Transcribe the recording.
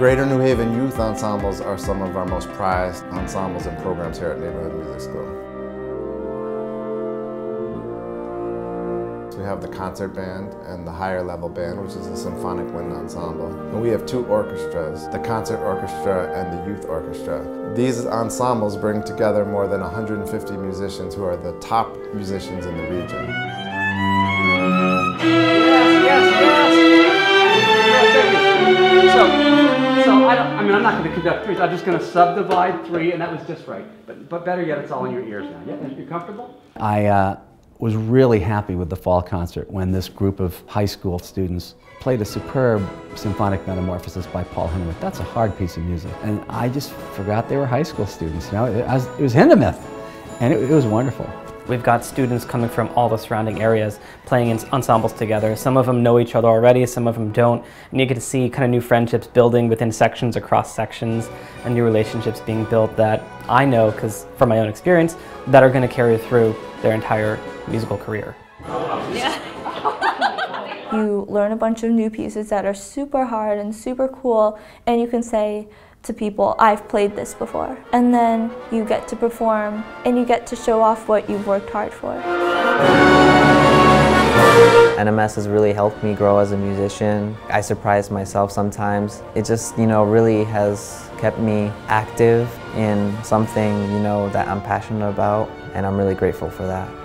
Greater New Haven Youth Ensembles are some of our most prized ensembles and programs here at Neighborhood Music School. We have the concert band and the higher level band, which is the symphonic wind ensemble. And we have two orchestras, the concert orchestra and the youth orchestra. These ensembles bring together more than 150 musicians who are the top musicians in the region. I'm not going to conduct threes. I'm just going to subdivide three, and that was just right. But better yet, it's all in your ears now. Yeah, you comfortable? I was really happy with the fall concert when this group of high school students played a superb symphonic metamorphosis by Paul Hindemith. That's a hard piece of music, and I just forgot they were high school students. You know, it was Hindemith, and it was wonderful. We've got students coming from all the surrounding areas playing in ensembles together. Some of them know each other already, some of them don't, and you get to see kind of new friendships building within sections, across sections, and new relationships being built that I know, because from my own experience, that are going to carry through their entire musical career. Yeah. You learn a bunch of new pieces that are super hard and super cool, and you can say to people, I've played this before. And then you get to perform and you get to show off what you've worked hard for. NMS has really helped me grow as a musician. I surprise myself sometimes. It just, really has kept me active in something, that I'm passionate about, and I'm really grateful for that.